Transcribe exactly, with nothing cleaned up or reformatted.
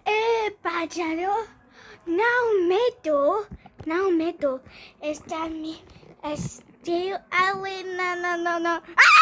Eh, pájaro, não medo, não medo. Está me, estou ali, não, não, não, não. Ah!